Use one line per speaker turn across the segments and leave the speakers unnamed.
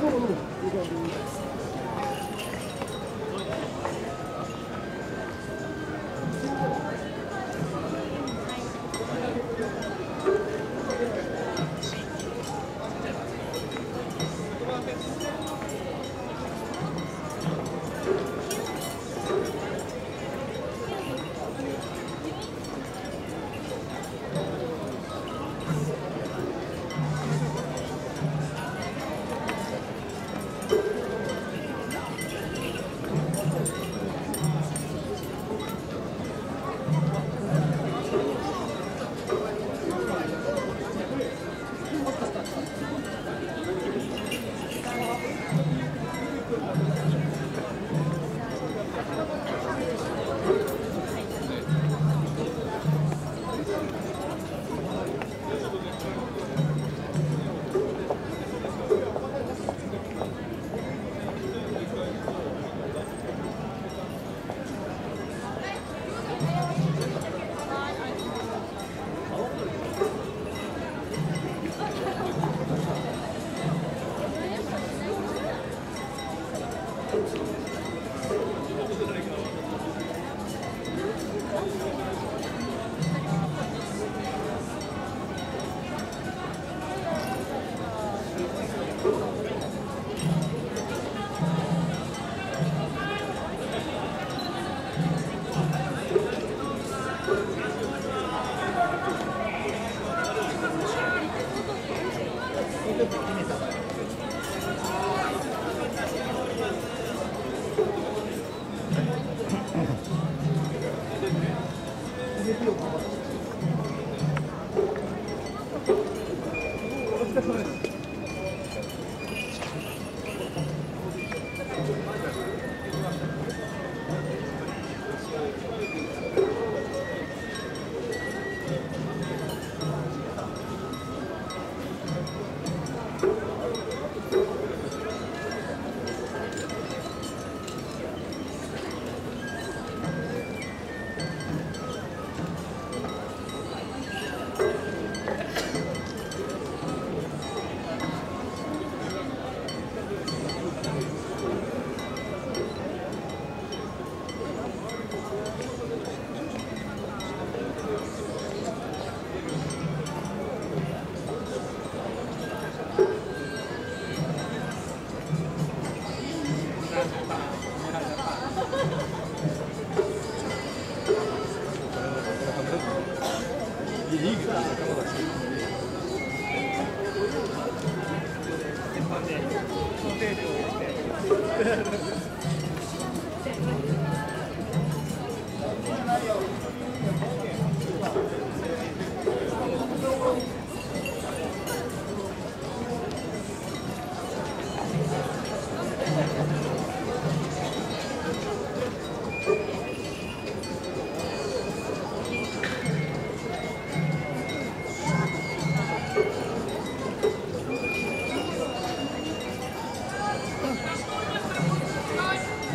こ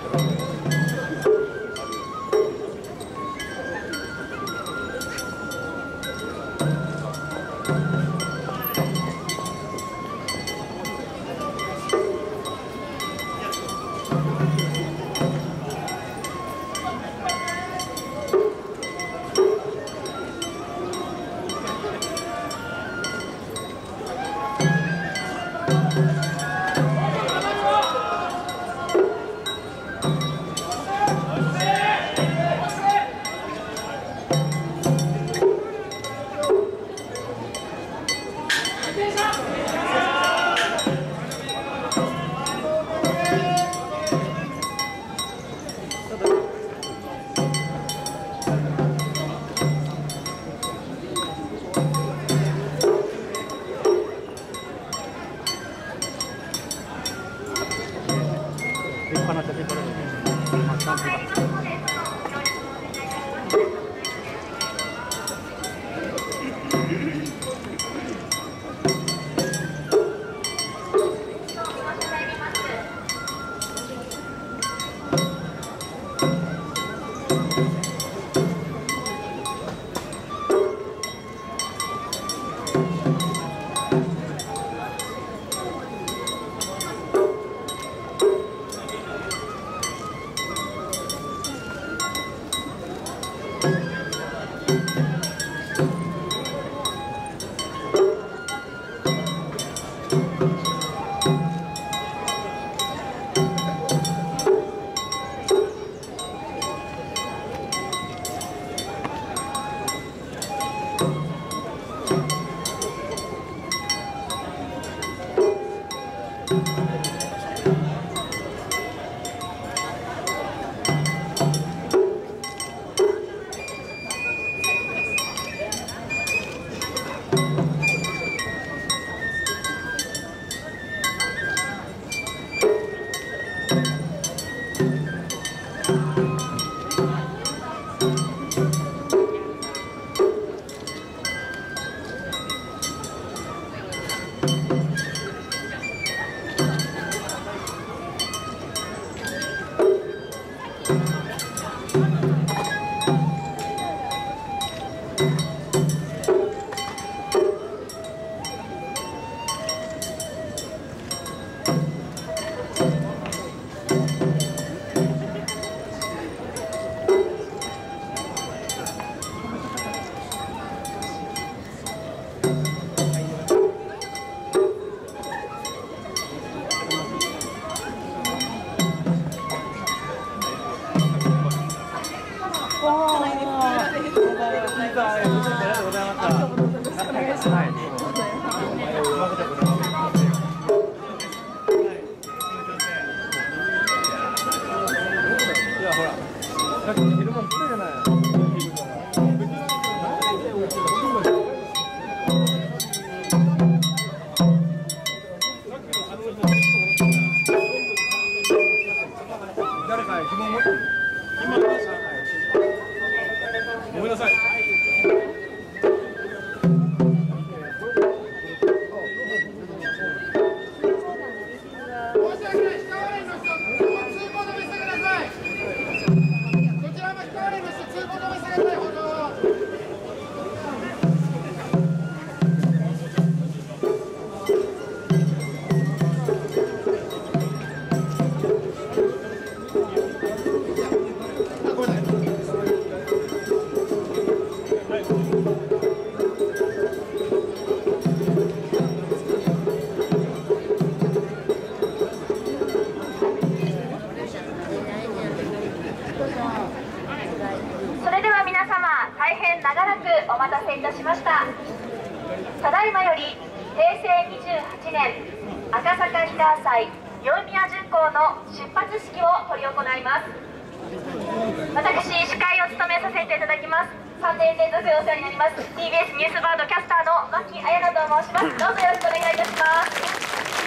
お待たせいたしました。ただいまより平成28年赤坂インター祭宵宮巡行の出発式を執り行います。私、司会を務めさせていただきます。3年連続でお世話になります TBS ニュースバードキャスターの牧彩乃と申します。どうぞよろしくお願いいたします。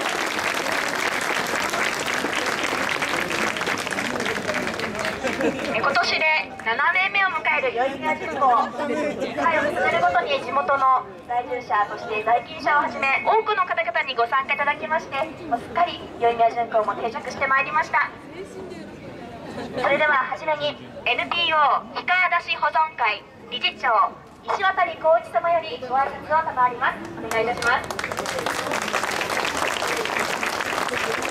今年で7年目を迎える宵宮巡行、回を重ねるごとに地元の在住者、そして在勤者をはじめ多くの方々にご参加いただきまして、すっかり宵宮巡行も定着してまいりました。 それでははじめに NPO 氷川出し保存会理事長石渡浩一様よりご挨拶を賜ります。お願いいたします。